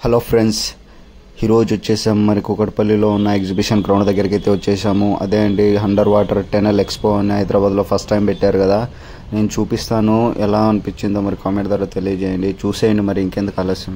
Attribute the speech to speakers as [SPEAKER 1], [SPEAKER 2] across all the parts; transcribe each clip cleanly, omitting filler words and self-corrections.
[SPEAKER 1] Hello friends, ఈరోజు వచ్చేసాము మరి కూకట్పల్లిలో ఉన్న ఎగ్జిబిషన్ గ్రౌండ్ దగ్గరికి అయితే వచ్చేసాము. అదే అండి అండర్ వాటర్ టెనల్ ఎక్స్పో అని హైదరాబాద్లో ఫస్ట్ టైం పెట్టారు కదా. నేను చూపిస్తాను, ఎలా అనిపించిందో మరి కామెంట్ ద్వారా తెలియజేయండి. చూసేయండి మరి, ఇంకెందుకు ఆలస్యం.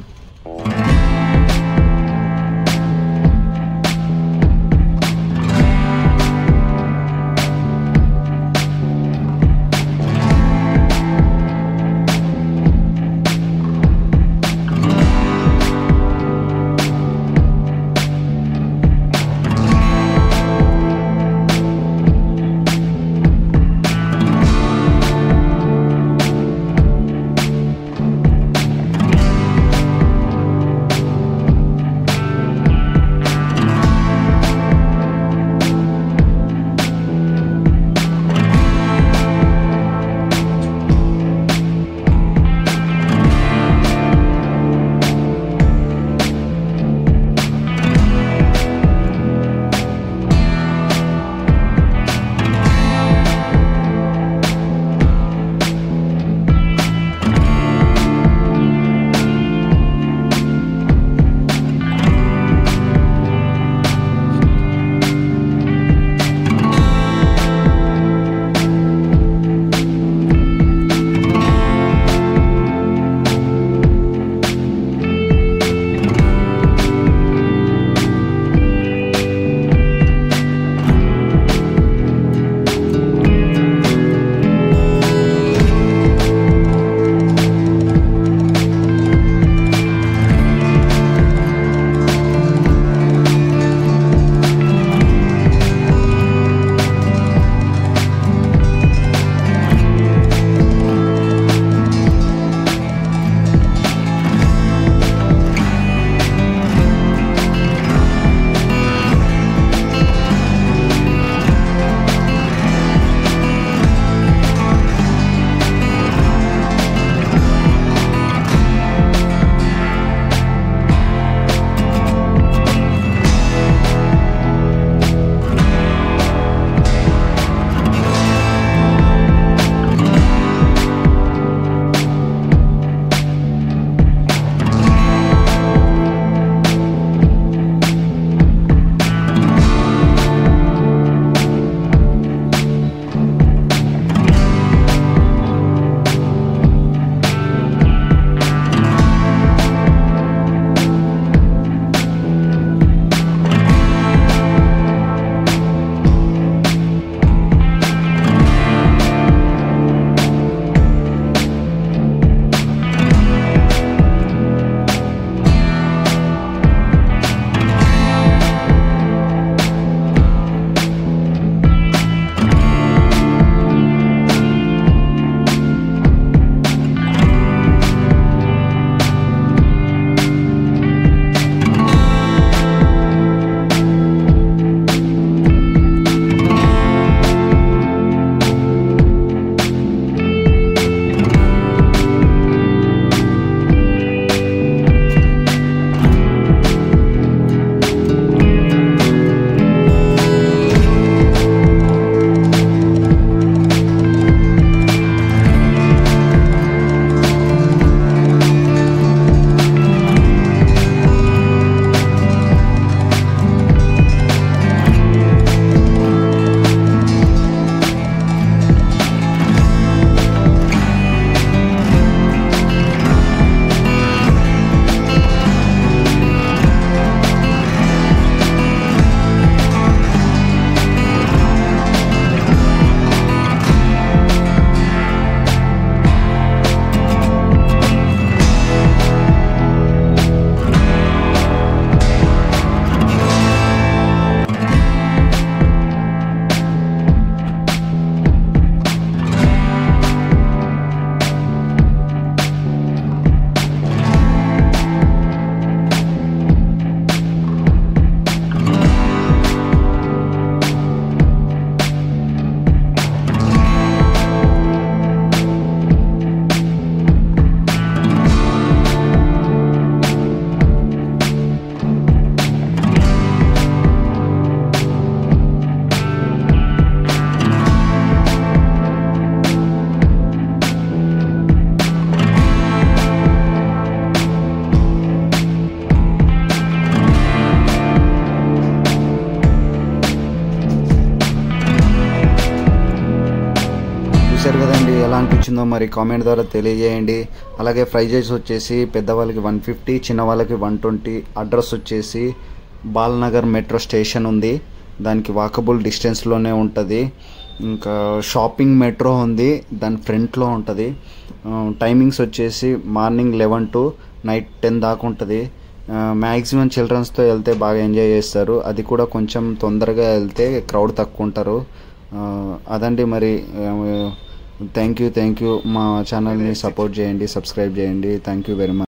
[SPEAKER 1] అనిపించిందో మరి కామెంట్ ద్వారా తెలియజేయండి. అలాగే ప్రైజెస్ వచ్చేసి పెద్దవాళ్ళకి 150, చిన్నవాళ్ళకి 120. అడ్రస్ వచ్చేసి బాలనగర్ మెట్రో స్టేషన్ ఉంది, దానికి వాకబుల్ డిస్టెన్స్లోనే ఉంటుంది. ఇంకా షాపింగ్ మెట్రో ఉంది, దాని ఫ్రంట్లో ఉంటుంది. టైమింగ్స్ వచ్చేసి మార్నింగ్ 11 to నైట్ 10 దాకా ఉంటుంది. మ్యాక్సిమం చిల్డ్రన్స్తో వెళ్తే బాగా ఎంజాయ్ చేస్తారు, అది కూడా కొంచెం తొందరగా వెళ్తే క్రౌడ్ తక్కువ ఉంటారు. అదండి మరి. Thank you. మా ఛానల్ని సపోర్ట్ చేయండి, సబ్స్క్రైబ్ చేయండి. Thank you very much.